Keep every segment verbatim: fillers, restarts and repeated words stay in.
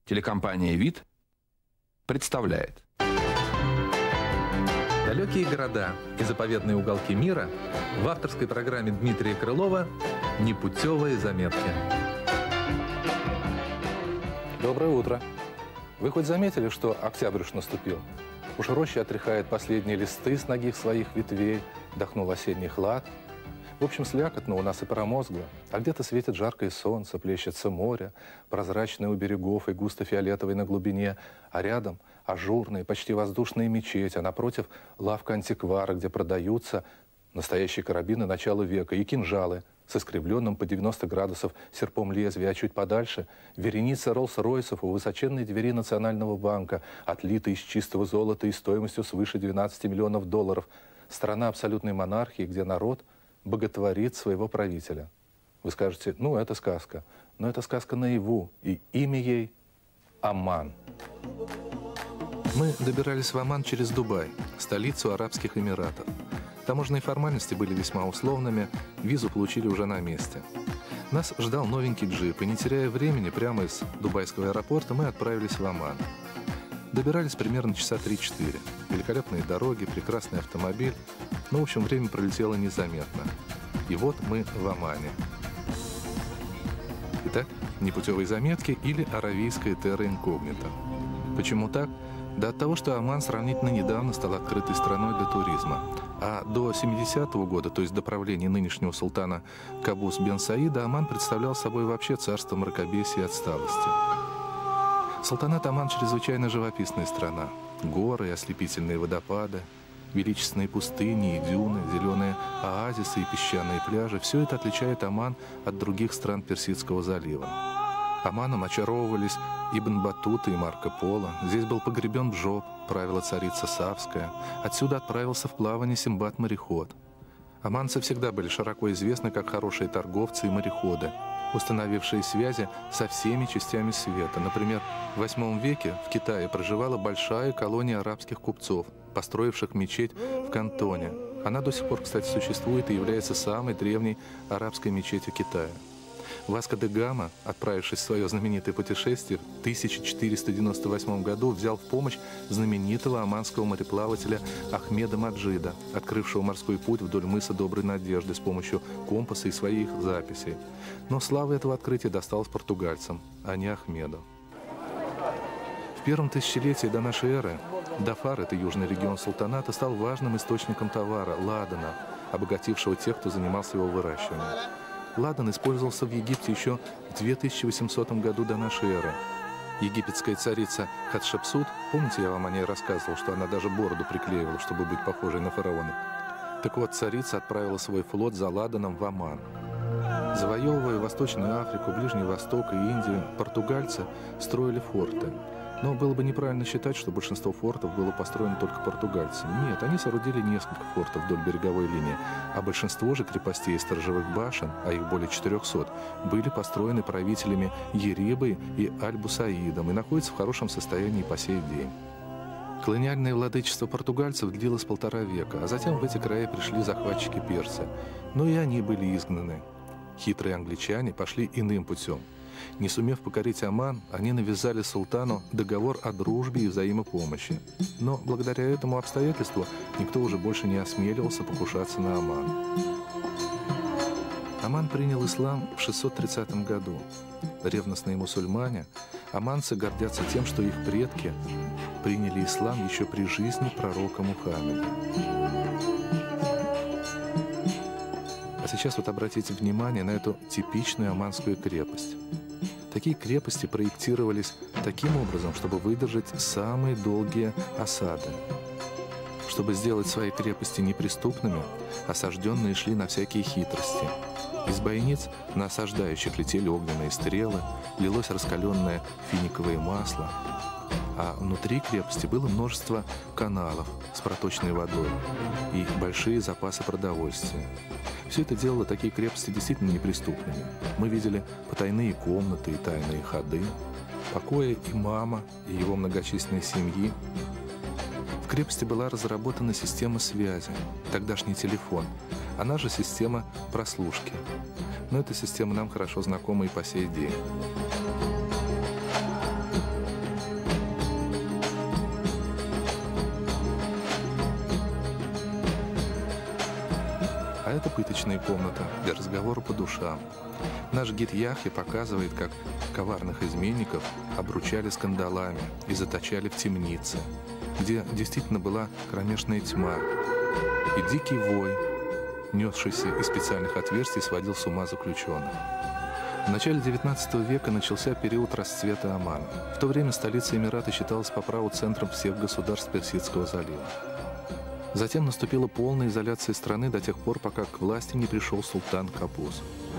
Телекомпания «Вид» представляет. Далекие города и заповедные уголки мира в авторской программе Дмитрия Крылова «Непутевые заметки». Доброе утро. Вы хоть заметили, что октябрь уж наступил? Уж роща отряхает последние листы с ногих своих ветвей, вдохнул осенний хлад. В общем, слякотно у нас и промозгло, а где-то светит жаркое солнце, плещется море, прозрачное у берегов и густо-фиолетовый на глубине, а рядом ажурные, почти воздушные мечети, а напротив лавка антиквара, где продаются настоящие карабины начала века и кинжалы с искривленным по девяносто градусов серпом лезвия, а чуть подальше вереница Роллс-Ройсов у высоченной двери Национального банка, отлитые из чистого золота и стоимостью свыше двенадцати миллионов долларов. Страна абсолютной монархии, где народ боготворит своего правителя. Вы скажете, ну, это сказка. Но это сказка наяву, и имя ей Оман. Мы добирались в Оман через Дубай, столицу Арабских Эмиратов. Таможенные формальности были весьма условными, визу получили уже на месте. Нас ждал новенький джип, и не теряя времени, прямо из дубайского аэропорта мы отправились в Оман. Добирались примерно часа три-четыре. Великолепные дороги, прекрасный автомобиль. Ну, в общем, время пролетело незаметно. И вот мы в Омане. Итак, непутевые заметки или аравийская терра инкогнита. Почему так? Да от того, что Оман сравнительно недавно стал открытой страной для туризма. А до семидесятого года, то есть до правления нынешнего султана Кабус бен Саида, Оман представлял собой вообще царство мракобесия и отсталости. Султанат Оман чрезвычайно живописная страна. Горы и ослепительные водопады, величественные пустыни и дюны, зеленые оазисы и песчаные пляжи – все это отличает Оман от других стран Персидского залива. Оманом очаровывались Ибн Батута и Марко Поло. Здесь был погребен Бжов, правила царица Савская. Отсюда отправился в плавание Симбад-мореход. Оманцы всегда были широко известны как хорошие торговцы и мореходы, установившие связи со всеми частями света. Например, в восьмом веке в Китае проживала большая колония арабских купцов, построивших мечеть в Кантоне. Она до сих пор, кстати, существует и является самой древней арабской мечетью Китая. Васко де Гама, отправившись в свое знаменитое путешествие, в тысяча четыреста девяносто восьмом году взял в помощь знаменитого оманского мореплавателя Ахмеда Маджида, открывшего морской путь вдоль мыса Доброй Надежды с помощью компаса и своих записей. Но слава этого открытия досталась португальцам, а не Ахмеду. В первом тысячелетии до нашей эры Дафар, это южный регион султаната, стал важным источником товара – ладана, обогатившего тех, кто занимался его выращиванием. Ладан использовался в Египте еще в две тысячи восьмисотом году до нашей эры. Египетская царица Хатшепсут, помните, я вам о ней рассказывал, что она даже бороду приклеивала, чтобы быть похожей на фараона? Так вот, царица отправила свой флот за ладаном в Оман. Завоевывая Восточную Африку, Ближний Восток и Индию, португальцы строили форты. Но было бы неправильно считать, что большинство фортов было построено только португальцами. Нет, они соорудили несколько фортов вдоль береговой линии, а большинство же крепостей и сторожевых башен, а их более четырехсот, были построены правителями Ерибой и Аль-Бусаидом и находятся в хорошем состоянии по сей день. Колониальное владычество португальцев длилось полтора века, а затем в эти края пришли захватчики персы. Но и они были изгнаны. Хитрые англичане пошли иным путем. Не сумев покорить Оман, они навязали султану договор о дружбе и взаимопомощи. Но благодаря этому обстоятельству никто уже больше не осмеливался покушаться на Оман. Оман принял ислам в шестьсот тридцатом году. Ревностные мусульмане, оманцы гордятся тем, что их предки приняли ислам еще при жизни пророка Мухаммеда. А сейчас вот обратите внимание на эту типичную оманскую крепость. Такие крепости проектировались таким образом, чтобы выдержать самые долгие осады. Чтобы сделать свои крепости неприступными, осажденные шли на всякие хитрости. Из бойниц на осаждающих летели огненные стрелы, лилось раскаленное финиковое масло, а внутри крепости было множество каналов с проточной водой и большие запасы продовольствия. Все это делало такие крепости действительно неприступными. Мы видели потайные комнаты и тайные ходы, покои имама и его многочисленной семьи. В крепости была разработана система связи, тогдашний телефон, она же система прослушки. Но эта система нам хорошо знакома и по сей день. пыточная комната для разговора по душам. Наш гид Яхья показывает, как коварных изменников обручали скандалами и заточали в темнице, где действительно была кромешная тьма, и дикий вой, несшийся из специальных отверстий, сводил с ума заключенных. В начале девятнадцатого века начался период расцвета Омана. В то время столица Эмирата считалась по праву центром всех государств Персидского залива. Затем наступила полная изоляция страны до тех пор, пока к власти не пришел султан Кабус.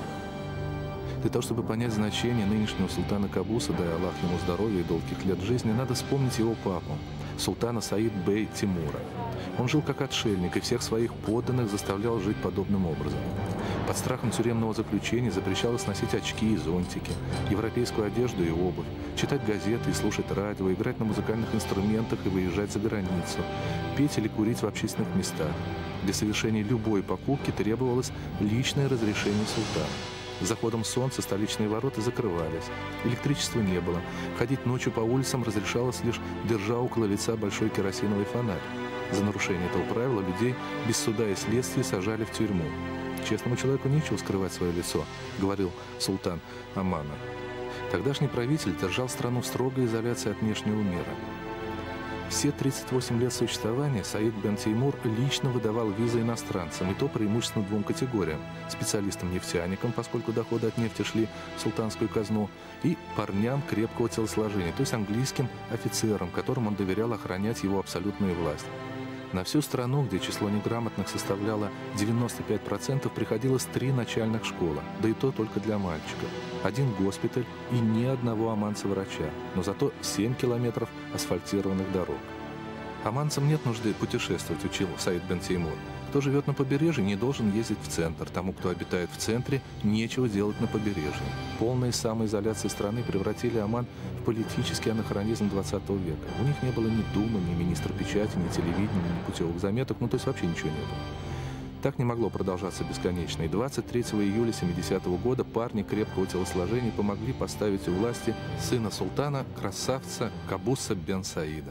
Для того, чтобы понять значение нынешнего султана Кабуса, дай Аллах ему здоровья и долгих лет жизни, надо вспомнить его папу, султана Саид-бей Тимура. Он жил как отшельник и всех своих подданных заставлял жить подобным образом. Под страхом тюремного заключения запрещалось носить очки и зонтики, европейскую одежду и обувь, читать газеты и слушать радио, играть на музыкальных инструментах и выезжать за границу, петь или курить в общественных местах. Для совершения любой покупки требовалось личное разрешение султана. С заходом солнца столичные ворота закрывались, электричества не было, ходить ночью по улицам разрешалось лишь держа около лица большой керосиновый фонарь. За нарушение этого правила людей без суда и следствия сажали в тюрьму. «Честному человеку нечего скрывать свое лицо», — говорил султан Омана. Тогдашний правитель держал страну в строгой изоляции от внешнего мира. Все тридцать восемь лет существования Саид бен Теймур лично выдавал визы иностранцам, и то преимущественно двум категориям – специалистам-нефтяникам, поскольку доходы от нефти шли в султанскую казну, и парням крепкого телосложения, то есть английским офицерам, которым он доверял охранять его абсолютную власть. На всю страну, где число неграмотных составляло девяносто пять процентов, приходилось три начальных школы, да и то только для мальчиков, один госпиталь и ни одного оманца-врача, но зато семь километров асфальтированных дорог. Оманцам нет нужды путешествовать, учил Саид бен Теймур. Кто живет на побережье, не должен ездить в центр. Тому, кто обитает в центре, нечего делать на побережье. Полная самоизоляция страны превратили Оман в политический анахронизм двадцатого века. У них не было ни думы, ни министра печати, ни телевидения, ни путевых заметок, ну то есть вообще ничего не было. Так не могло продолжаться бесконечно, и двадцать третьего июля семидесятого года парни крепкого телосложения помогли поставить у власти сына султана, красавца Кабуса бен Саида.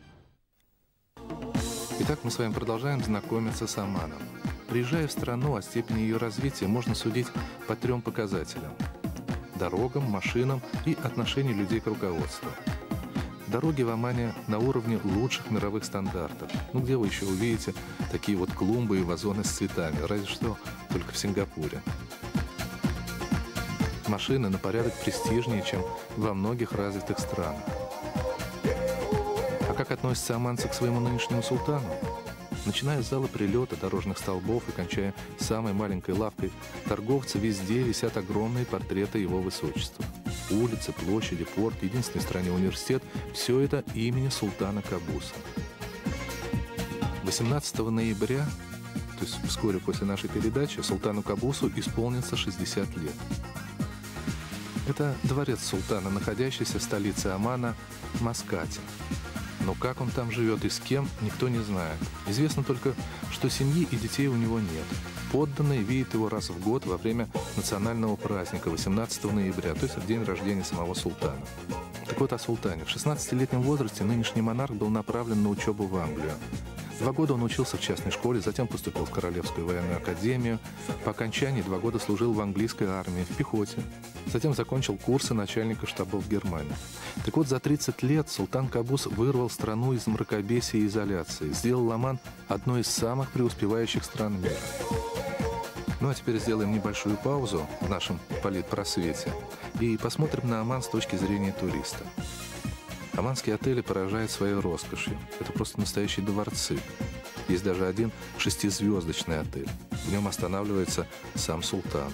Итак, мы с вами продолжаем знакомиться с Оманом. Приезжая в страну, о степени ее развития можно судить по трем показателям – дорогам, машинам и отношению людей к руководству. Дороги в Омане на уровне лучших мировых стандартов. Ну, где вы еще увидите такие вот клумбы и вазоны с цветами, разве что только в Сингапуре. Машины на порядок престижнее, чем во многих развитых странах. А как относятся оманцы к своему нынешнему султану? Начиная с зала прилета, дорожных столбов и кончая самой маленькой лавкой торговца, везде висят огромные портреты его высочества. Улицы, площади, порт, единственной в стране университет – все это имени султана Кабуса. восемнадцатого ноября, то есть вскоре после нашей передачи, султану Кабусу исполнится шестьдесят лет. Это дворец султана, находящийся в столице Омана – Маскате. Но как он там живет и с кем, никто не знает. Известно только, что семьи и детей у него нет. Подданные видят его раз в год во время национального праздника восемнадцатого ноября, то есть в день рождения самого султана. Так вот о султане. В шестнадцатилетнем возрасте нынешний монарх был направлен на учебу в Англию. Два года он учился в частной школе, затем поступил в Королевскую военную академию. По окончании два года служил в английской армии, в пехоте. Затем закончил курсы начальника штабов Германии. Так вот, за тридцать лет султан Кабус вырвал страну из мракобесия и изоляции, сделал Оман одной из самых преуспевающих стран мира. Ну а теперь сделаем небольшую паузу в нашем политпросвете и посмотрим на Оман с точки зрения туриста. Оманские отели поражают своей роскошью. Это просто настоящие дворцы. Есть даже один шестизвездочный отель. В нем останавливается сам султан.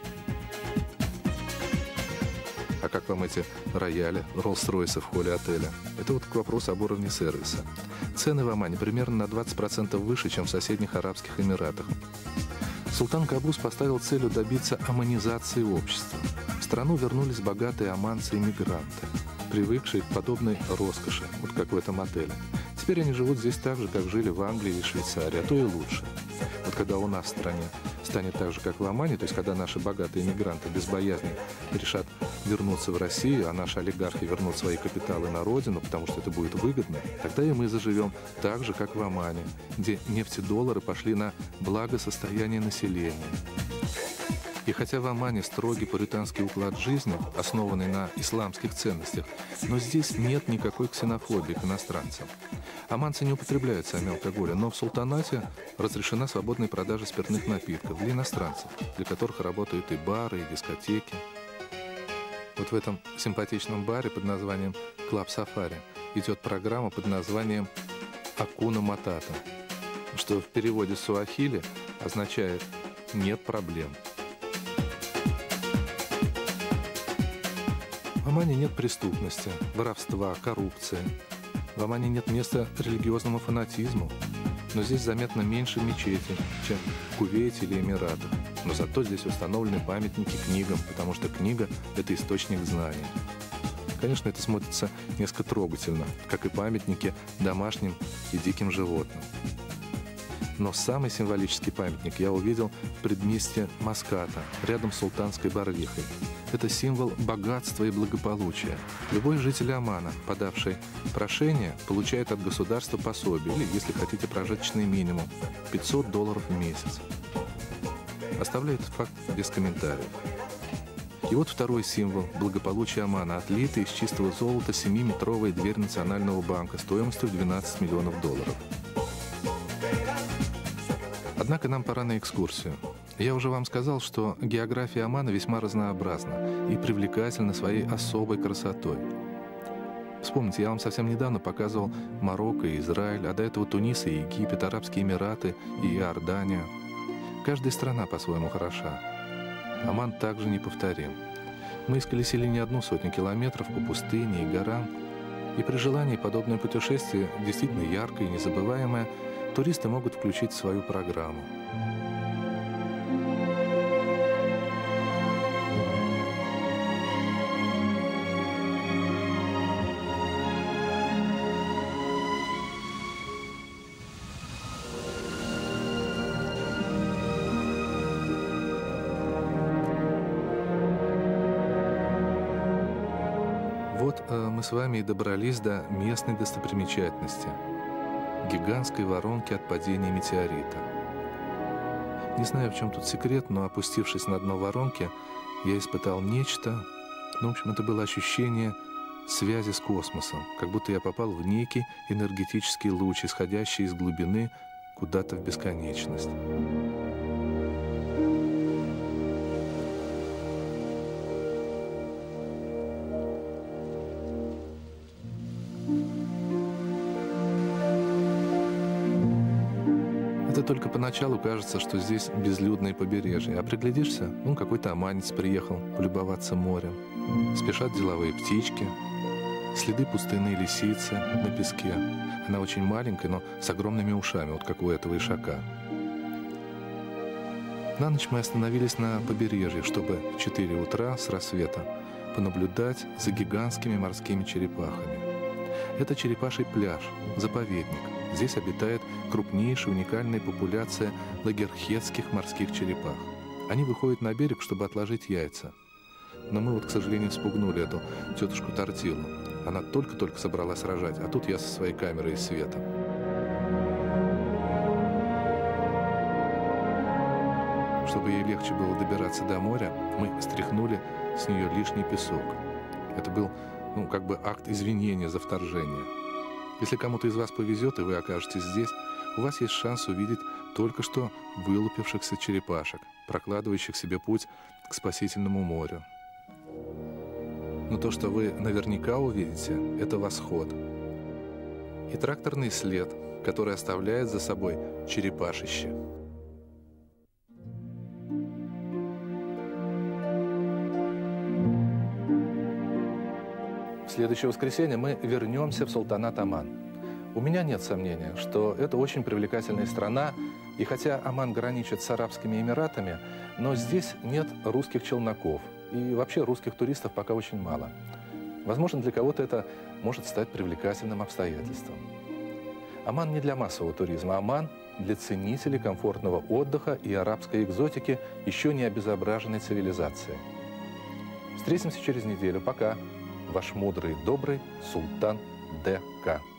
А как вам эти рояли, Роллс-Ройсы в холле отеля? Это вот к вопросу об уровне сервиса. Цены в Омане примерно на двадцать процентов выше, чем в соседних Арабских Эмиратах. Султан Кабус поставил целью добиться оманизации общества. В страну вернулись богатые оманцы и мигранты, привыкшие к подобной роскоши, вот как в этом отеле. Теперь они живут здесь так же, как жили в Англии и Швейцарии, а то и лучше. Вот когда у нас в стране станет так же, как в Омане, то есть когда наши богатые мигранты без боязни решат вернутся в Россию, а наши олигархи вернут свои капиталы на родину, потому что это будет выгодно, тогда и мы заживем так же, как в Омане, где нефтедоллары пошли на благосостояние населения. И хотя в Омане строгий пуританский уклад жизни, основанный на исламских ценностях, но здесь нет никакой ксенофобии к иностранцам. Оманцы не употребляют сами алкоголя, но в султанате разрешена свободная продажа спиртных напитков для иностранцев, для которых работают и бары, и дискотеки. Вот в этом симпатичном баре под названием «Клаб Сафари» идет программа под названием «Акуна Матата», что в переводе с суахили означает «нет проблем». В Омане нет преступности, воровства, коррупции. В Омане нет места религиозному фанатизму. Но здесь заметно меньше мечетей, чем в Кувейте или Эмиратах. Но зато здесь установлены памятники книгам, потому что книга – это источник знаний. Конечно, это смотрится несколько трогательно, как и памятники домашним и диким животным. Но самый символический памятник я увидел в предместье Маската, рядом с Султанской Барвихой. Это символ богатства и благополучия. Любой житель Омана, подавший прошение, получает от государства пособие, или, если хотите, прожиточный минимум – пятьсот долларов в месяц. Оставляю этот факт без комментариев. И вот второй символ благополучия Омана – отлитая из чистого золота семиметровая дверь Национального банка стоимостью в двенадцать миллионов долларов. Однако нам пора на экскурсию. Я уже вам сказал, что география Омана весьма разнообразна и привлекательна своей особой красотой. Вспомните, я вам совсем недавно показывал Марокко и Израиль, а до этого Тунис и Египет, Арабские Эмираты и Иордания. Каждая страна по-своему хороша. Оман также неповторим. Мы исколесили не одну сотню километров по пустыне и горам, и при желании подобное путешествие, действительно яркое и незабываемое, туристы могут включить в свою программу. Вот э, мы с вами и добрались до местной достопримечательности – гигантской воронки от падения метеорита. Не знаю, в чем тут секрет, но, опустившись на дно воронки, я испытал нечто, ну, в общем, это было ощущение связи с космосом, как будто я попал в некий энергетический луч, исходящий из глубины куда-то в бесконечность. Это только поначалу кажется, что здесь безлюдное побережье, а приглядишься, ну, какой-то оманец приехал полюбоваться морем. Спешат деловые птички, следы пустынной лисицы на песке. Она очень маленькая, но с огромными ушами, вот как у этого ишака. На ночь мы остановились на побережье, чтобы в четыре утра с рассвета понаблюдать за гигантскими морскими черепахами. Это черепаший пляж, заповедник. Здесь обитает крупнейшая уникальная популяция лагерхетских морских черепах. Они выходят на берег, чтобы отложить яйца. Но мы вот, к сожалению, спугнули эту тетушку Тортилу. Она только-только собралась рожать, а тут я со своей камерой и светом. Чтобы ей легче было добираться до моря, мы стряхнули с нее лишний песок. Это был, ну, как бы акт извинения за вторжение. Если кому-то из вас повезет, и вы окажетесь здесь, у вас есть шанс увидеть только что вылупившихся черепашек, прокладывающих себе путь к спасительному морю. Но то, что вы наверняка увидите, это восход. И тракторный след, который оставляет за собой черепашище. В следующее воскресенье мы вернемся в Султанат Оман. У меня нет сомнения, что это очень привлекательная страна, и хотя Оман граничит с Арабскими Эмиратами, но здесь нет русских челноков, и вообще русских туристов пока очень мало. Возможно, для кого-то это может стать привлекательным обстоятельством. Оман не для массового туризма, Оман для ценителей комфортного отдыха и арабской экзотики еще не обезображенной цивилизации. Встретимся через неделю. Пока. Ваш мудрый и добрый Султан Д К